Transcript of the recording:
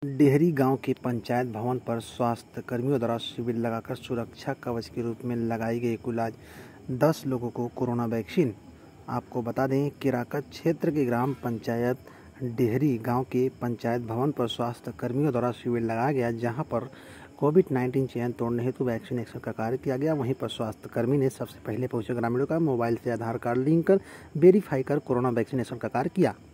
डेहरी गांव के पंचायत भवन पर स्वास्थ्य कर्मियों द्वारा शिविर लगाकर सुरक्षा कवच के रूप में लगाई गई कुल आज 10 लोगों को कोरोना वैक्सीन। आपको बता दें, केराकत क्षेत्र के ग्राम पंचायत डेहरी गांव के पंचायत भवन पर स्वास्थ्य कर्मियों द्वारा शिविर लगाया गया, जहां पर कोविड-19 चेन तोड़ने हेतु वैक्सीनेशन का कार्य किया गया। वहीं पर स्वास्थ्य कर्मी ने सबसे पहले पहुंचे ग्रामीणों का मोबाइल से आधार कार्ड लिंक कर वेरीफाई कर कोरोना वैक्सीनेशन का कार्य किया।